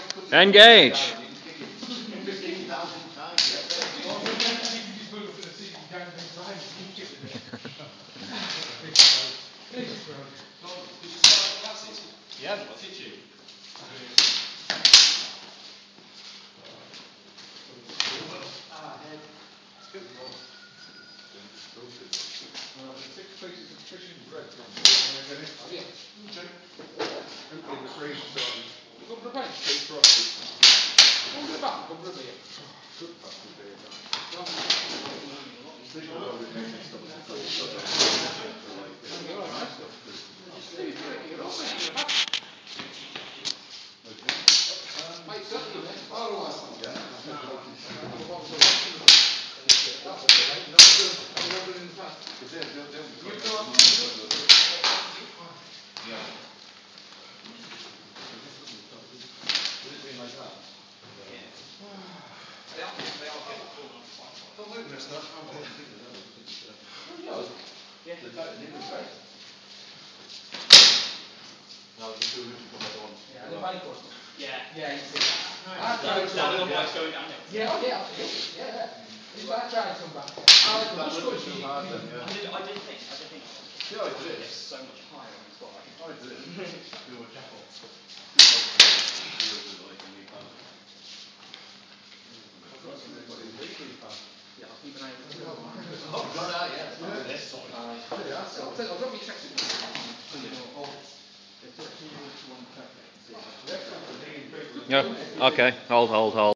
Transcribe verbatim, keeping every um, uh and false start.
Engage. Yeah, what's it you? Ah, head. Good. Uh, six pieces of fish and bread from oh, yeah. Okay. Opening the freezer starting. Go for a pint. Go for a bath, go for a beer. Good bath with beer. Don't open this stuff. Yeah. The name was great. Now the two rooms come at once. Yeah, the bike course. Yeah. Yeah, you see that. I've tried some. Yeah, going downhill. Yeah, oh yeah, absolutely. Yeah, yeah. It's like I tried some back. I like the push course. I did, I did think, I did think. Yeah, I did. It's so much higher on this bike. I did. Do a chapel. Yeah, I'll keep an eye on it. Oh, got out, yeah. Yeah. This side. I'll drop me text it. Yeah. Okay. Hold, hold, hold.